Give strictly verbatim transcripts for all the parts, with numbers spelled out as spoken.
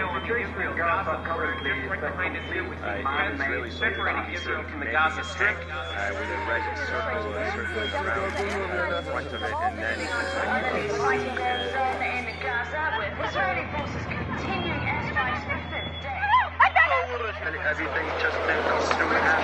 situation in Gaza currently is right behind us here with the man-made, separating Israel from the Gaza Strip. Uh, with a red circle, uh, circle around in front of it, and then Enemy fighting zone in Gaza with Israeli forces continuing airstrikes for the fifth day. Everything just been consumed half.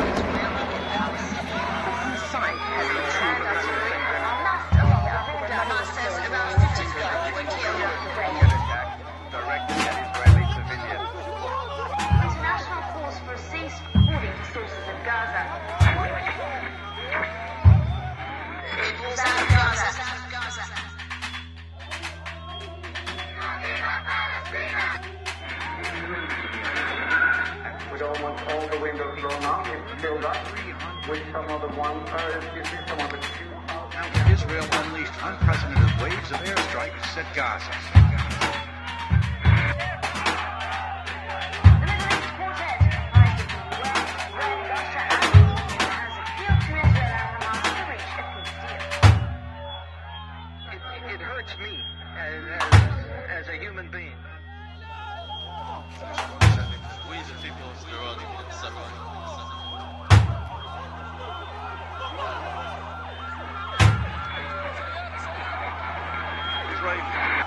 Side heavy troop artillery. Hamas along the border. Hamas says about fifteen people were killed. directed at Israeli civilians. International calls for a cease, according to sources in Gaza. South Gaza. South Gaza. We don't want all the windows blown up. It's filled up with some of the ones, uh, you see some of the Now, Israel unleashed unprecedented waves of airstrikes at Gaza. The Middle East Quartet advises the U S, Red Russia and Turkey has appealed to Israel and Hamas to reach a peace deal. It, it hurts me as, as, as a human being. We the people of Iran and suffering. Israel